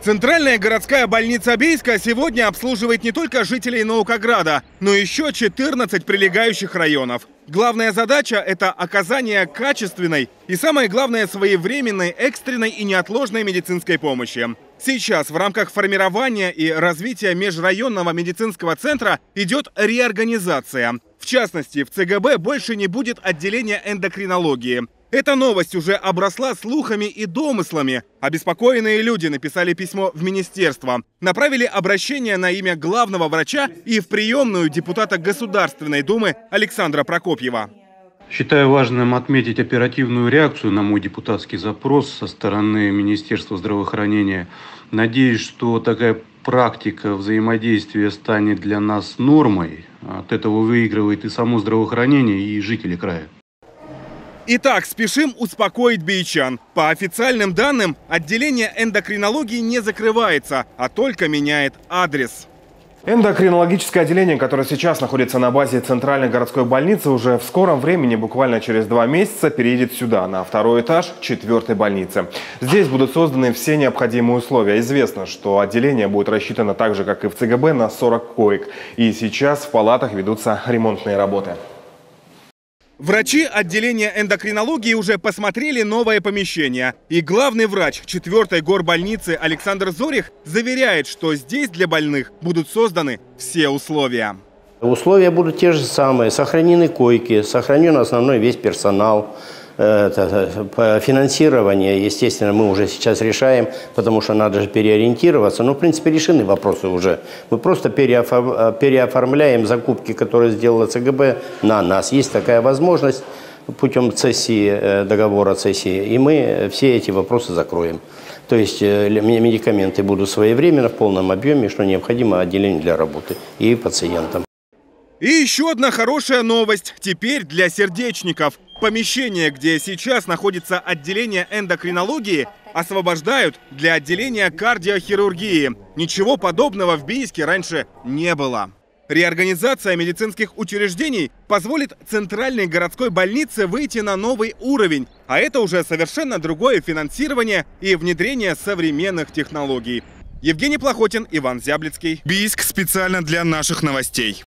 Центральная городская больница Бийска сегодня обслуживает не только жителей Наукограда, но еще 14 прилегающих районов. Главная задача – это оказание качественной и, самое главное, своевременной, экстренной и неотложной медицинской помощи. Сейчас в рамках формирования и развития межрайонного медицинского центра идет реорганизация. В частности, в ЦГБ больше не будет отделения эндокринологии. Эта новость уже обросла слухами и домыслами. Обеспокоенные люди написали письмо в министерство, направили обращение на имя главного врача и в приемную депутата Государственной Думы Александра Прокопьева. Считаю важным отметить оперативную реакцию на мой депутатский запрос со стороны Министерства здравоохранения. Надеюсь, что такая практика взаимодействия станет для нас нормой. От этого выигрывает и само здравоохранение, и жители края. Итак, спешим успокоить бийчан. По официальным данным, отделение эндокринологии не закрывается, а только меняет адрес. Эндокринологическое отделение, которое сейчас находится на базе Центральной городской больницы, уже в скором времени, буквально через 2 месяца, переедет сюда, на 2-й этаж 4-й больницы. Здесь будут созданы все необходимые условия. Известно, что отделение будет рассчитано так же, как и в ЦГБ, на 40 коек. И сейчас в палатах ведутся ремонтные работы. Врачи отделения эндокринологии уже посмотрели новое помещение. И главный врач 4-й горбольницы Александр Зорих заверяет, что здесь для больных будут созданы все условия. Условия будут те же самые. Сохранены койки, сохранен основной весь персонал. Финансирование, естественно, мы уже сейчас решаем, потому что надо же переориентироваться. Но, в принципе, решены вопросы уже. Мы просто переоформляем закупки, которые сделала ЦГБ, на нас. Есть такая возможность путем цессии, договора цессии, и мы все эти вопросы закроем. То есть медикаменты будут своевременно, в полном объеме, что необходимо отделению для работы и пациентам. И еще одна хорошая новость. Теперь для сердечников. Помещение, где сейчас находится отделение эндокринологии, освобождают для отделения кардиохирургии. Ничего подобного в Бийске раньше не было. Реорганизация медицинских учреждений позволит Центральной городской больнице выйти на новый уровень. А это уже совершенно другое финансирование и внедрение современных технологий. Евгений Плохотин, Иван Зяблицкий. Бийск специально для наших новостей.